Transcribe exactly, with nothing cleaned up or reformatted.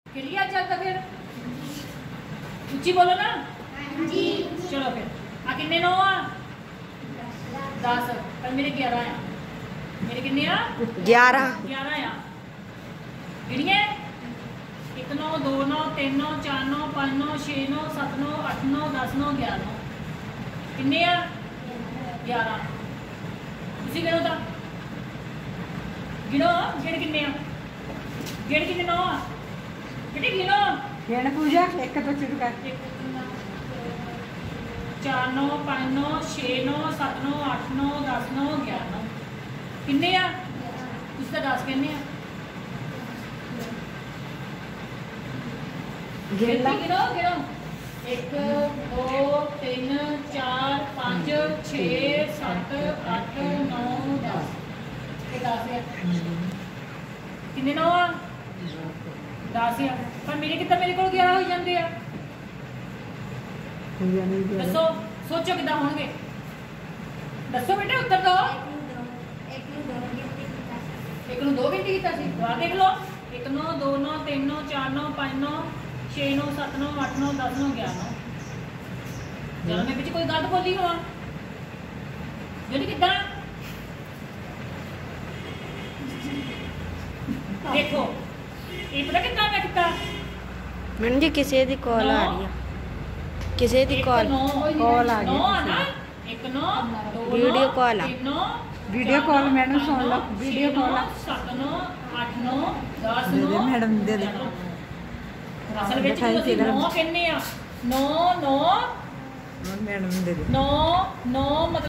खेलिए चलता फिर उच्ची बोलो ना जी। चलो फिर आ किन्ने नौ आ दस पर मेरे ग्यारह आ मेरे किन्ने आ ग्यारह ग्यारह आ गिनिए एक नौ दो नौ तीन नौ चार नौ पाँच नौ छे नौ सत्त नौ अठ नौ दस नौ ग्यारह नौ किन्ने आ ग्यारह तुसी गिनो ता गिनो गेड़ किन्ने आ गेड़ किन्ने नौ आ बेटे गिनो गिन पूजा एक तो शुरू कर चार नौ पाँच नौ छे नौ सत्त नौ अठ नौ दस नौ ग्यारह नौ किन्ने आ तुसी तां दस कहने आ गिनो गिनो एक दो तीन चार पाँच छे सत्त अठ नौ दस दस है किन्ने नौ आ दस है पर मेरे कितना मेरे को ग्यारह हो जाते हैं दसो सोचो कितना होंगे दसो बेटे उत्तर दो एक नौ दो गिनती कितना सी दोबारा देख लो एक नौ दो नौ तीन नौ चार नौ पाँच नौ छे नौ सत्त नौ अठ नौ दस नौ ग्यारह नौ जरा मैं पिछे कोई गलत बोली हुआ जो कितना देखो ये पता कितना मैं कितना मैडम जी किसी दी कॉल आ रही है किसी दी कॉल कॉल आ गई एक नौ दो वीडियो कॉल आ वीडियो कॉल मैडम सुन लो वीडियो कॉल सात नौ आठ नौ दस दे दे नौ मैडम दे दे असल में ਤੁਸੀਂ नौ कहने आ नौ नौ मैडम दे दे नौ नौ मतलब